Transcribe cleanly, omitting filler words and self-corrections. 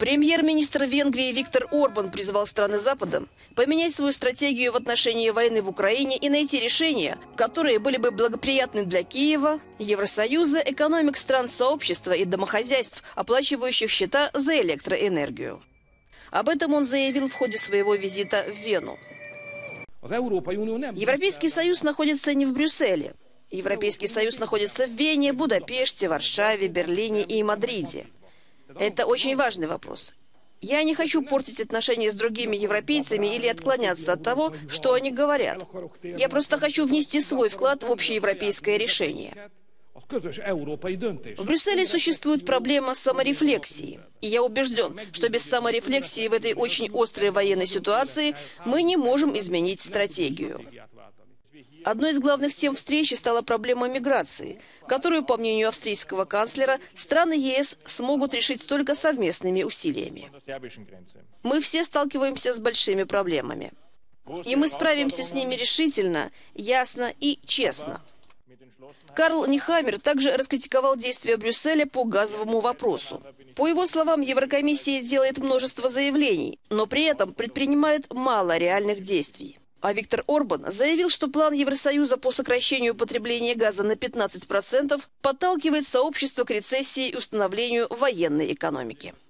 Премьер-министр Венгрии Виктор Орбан призвал страны Запада поменять свою стратегию в отношении войны в Украине и найти решения, которые были бы благоприятны для Киева, Евросоюза, экономик стран сообщества и домохозяйств, оплачивающих счета за электроэнергию. Об этом он заявил в ходе своего визита в Вену. Европейский Союз находится не в Брюсселе. Европейский Союз находится в Вене, Будапеште, Варшаве, Берлине и Мадриде. Это очень важный вопрос. Я не хочу портить отношения с другими европейцами или отклоняться от того, что они говорят. Я просто хочу внести свой вклад в общеевропейское решение. В Брюсселе существует проблема саморефлексии. И я убежден, что без саморефлексии в этой очень острой военной ситуации мы не можем изменить стратегию. Одной из главных тем встречи стала проблема миграции, которую, по мнению австрийского канцлера, страны ЕС смогут решить только совместными усилиями. Мы все сталкиваемся с большими проблемами. И мы справимся с ними решительно, ясно и честно. Карл Нехаммер также раскритиковал действия Брюсселя по газовому вопросу. По его словам, Еврокомиссия делает множество заявлений, но при этом предпринимает мало реальных действий. А Виктор Орбан заявил, что план Евросоюза по сокращению потребления газа на 15% подталкивает сообщество к рецессии и установлению военной экономики.